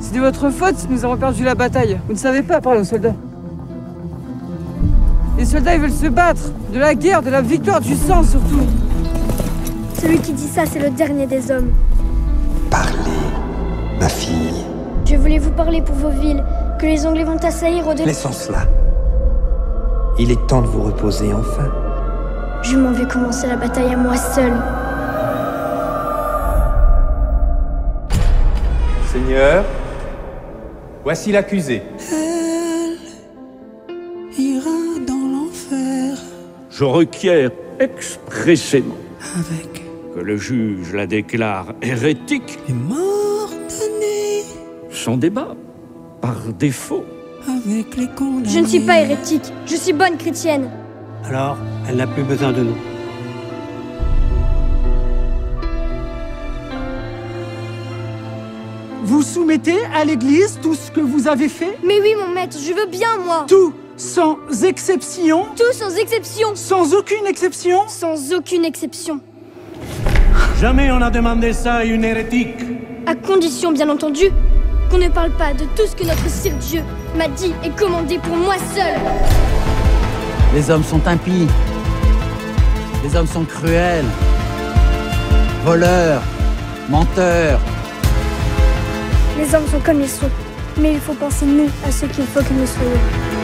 C'est de votre faute si nous avons perdu la bataille. Vous ne savez pas parler aux soldats. Les soldats, ils veulent se battre. De la guerre, de la victoire, du sang surtout. Celui qui dit ça, c'est le dernier des hommes. Parlez, ma fille. Je voulais vous parler pour vos villes, que les Anglais vont assaillir au-delà. Laissons cela. Il est temps de vous reposer enfin. Je m'en vais commencer la bataille à moi seule. Seigneur, voici l'accusé. Elle ira dans l'enfer Je requiers expressément avec que le juge la déclare hérétique les morts damnés, sans débat, par défaut. avec les condamnés. Je ne suis pas hérétique, je suis bonne chrétienne. Alors, elle n'a plus besoin de nous. Vous soumettez à l'Église tout ce que vous avez fait? Mais oui, mon maître, je veux bien, moi. Tout, sans exception? Tout sans exception. Sans aucune exception? Sans aucune exception. Jamais on a demandé ça à une hérétique. À condition, bien entendu, qu'on ne parle pas de tout ce que notre sire Dieu m'a dit et commandé pour moi seule. Les hommes sont impies. Les hommes sont cruels. Voleurs. Menteurs. Les hommes sont comme ils sont. Mais il faut penser, nous, à ce qu'il faut que nous soyons.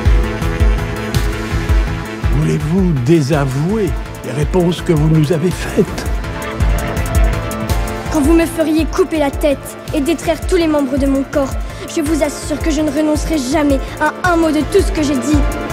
Voulez-vous désavouer les réponses que vous nous avez faites? Quand vous me feriez couper la tête et détruire tous les membres de mon corps, je vous assure que je ne renoncerai jamais à un mot de tout ce que j'ai dit.